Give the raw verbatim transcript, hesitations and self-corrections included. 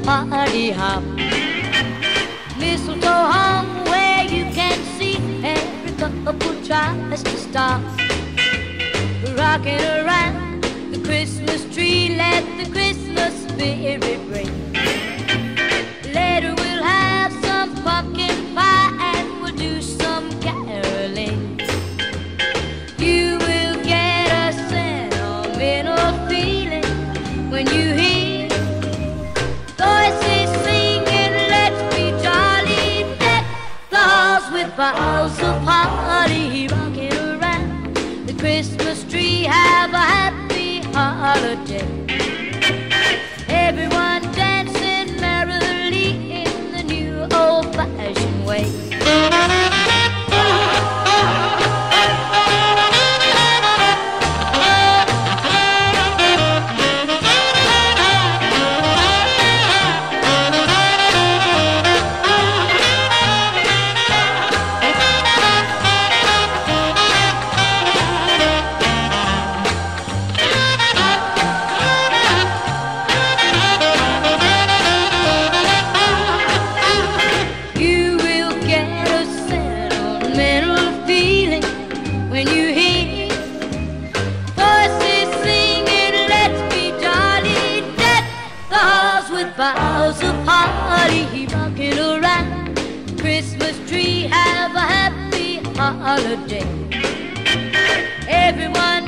party hop. Mistletoe hung where you can see every couple tries to stop. Rocking around the Christmas tree, let the Christmas spirit ring. Later we'll have some pumpkin pie and we'll do some caroling. You will get a sentimental feeling when you hear voices singing, let's be jolly, deck the halls with boughs of holly. Rocking around the Christmas tree, have a happy holiday. Everyone dancing merrily in the new old-fashioned way. Boughs of holly, rocking around the Christmas tree, have a happy holiday. Everyone